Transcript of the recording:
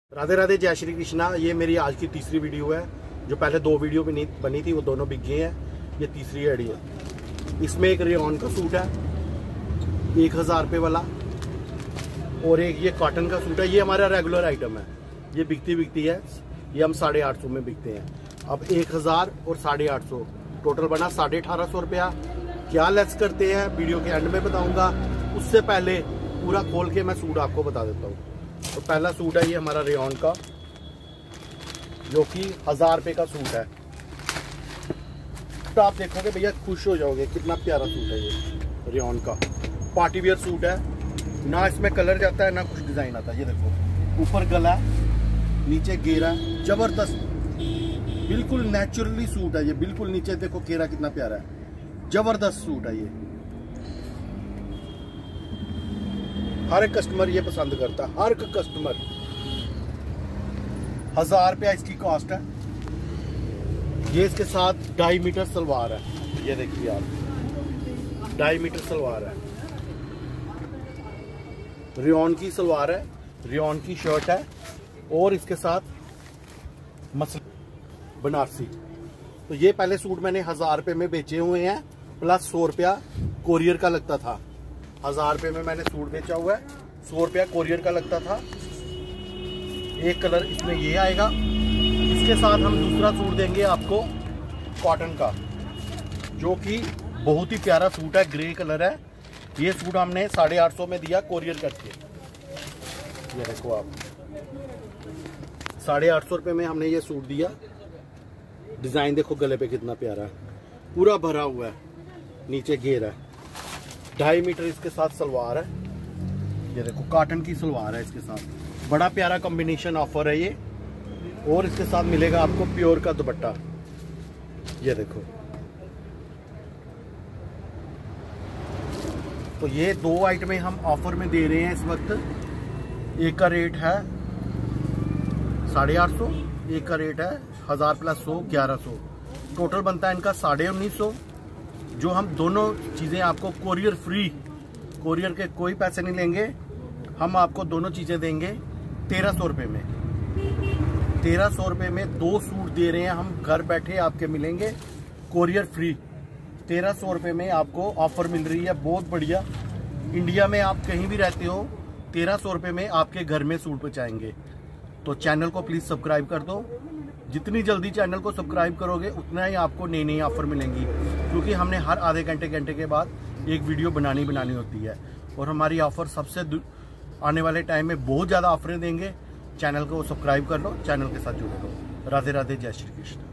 राधे राधे, जय श्री कृष्णा। ये मेरी आज की तीसरी वीडियो है। जो पहले दो वीडियो भी बनी थी वो दोनों बिक गए हैं। ये तीसरी एडी है। इसमें एक रेयॉन का सूट है 1000 रुपये वाला, और एक ये कॉटन का सूट है। ये हमारा रेगुलर आइटम है, ये बिकती है। ये हम 850 में बिकते हैं। अब 1000 और 850 टोटल बना 1850 रुपया। क्या लेस करते हैं वीडियो के एंड में बताऊंगा। उससे पहले पूरा खोल के मैं सूट आपको बता देता हूँ। तो पहला सूट है ये हमारा रेयॉन का, जो कि 1000 रुपये का सूट है। तो आप देखोगे भैया खुश हो जाओगे, कितना प्यारा सूट है ये रेयॉन का। पार्टी वियर सूट है, ना इसमें कलर जाता है ना कुछ डिजाइन आता है। ये देखो ऊपर गला, नीचे घेरा, जबरदस्त बिल्कुल नेचुरली सूट है ये। बिल्कुल नीचे देखो घेरा कितना प्यारा है, जबरदस्त सूट है ये। हर एक कस्टमर ये पसंद करता है, हर एक कस्टमर। 1000 रुपया इसकी कॉस्ट है। ये इसके साथ 2.5 मीटर सलवार है। ये देखिए आप, 2.5 मीटर सलवार है। रेयॉन की सलवार है, रेयॉन की शर्ट है, और इसके साथ मसलिन बनारसी। तो ये पहले सूट मैंने 1000 रुपये में बेचे हुए हैं, प्लस 100 रुपया कोरियर का लगता था। 1000 रुपये में मैंने सूट बेचा हुआ है, 100 रुपया कोरियर का लगता था। एक कलर इसमें ये आएगा। इसके साथ हम दूसरा सूट देंगे आपको कॉटन का, जो कि बहुत ही प्यारा सूट है, ग्रे कलर है। ये सूट हमने 850 में दिया कोरियर करके। ये देखो आप, 850 रुपये में हमने ये सूट दिया। डिजाइन देखो गले पे कितना प्यारा है, पूरा भरा हुआ है, नीचे घेर है। 2.5 मीटर इसके साथ सलवार है। ये देखो कॉटन की सलवार है इसके साथ। बड़ा प्यारा कॉम्बिनेशन ऑफर है ये। और इसके साथ मिलेगा आपको प्योर का दुपट्टा। ये देखो, तो ये दो आइटमें हम ऑफर में दे रहे हैं इस वक्त। एक का रेट है 850, एक का रेट है 1000 प्लस 100 1100। टोटल बनता है इनका 1950। जो हम दोनों चीजें आपको कोरियर फ्री, कोरियर के कोई पैसे नहीं लेंगे। हम आपको दोनों चीजें देंगे 1300 रुपये में। 1300 रुपये में दो सूट दे रहे हैं हम, घर बैठे आपके मिलेंगे कोरियर फ्री। 1300 रुपये में आपको ऑफर मिल रही है, बहुत बढ़िया। इंडिया में आप कहीं भी रहते हो, 1300 रुपये में आपके घर में सूट पहुंचाएंगे। तो चैनल को प्लीज सब्सक्राइब कर दो। जितनी जल्दी चैनल को सब्सक्राइब करोगे उतना ही आपको नई नई ऑफर मिलेंगी, क्योंकि हमने हर आधे घंटे के बाद एक वीडियो बनानी होती है। और हमारी ऑफर सबसे आने वाले टाइम में बहुत ज़्यादा ऑफरें देंगे। चैनल को सब्सक्राइब कर लो, चैनल के साथ जुड़े रहो। राधे राधे, जय श्री कृष्ण।